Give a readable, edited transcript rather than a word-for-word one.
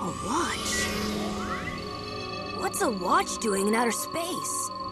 A watch? What's a watch doing in outer space?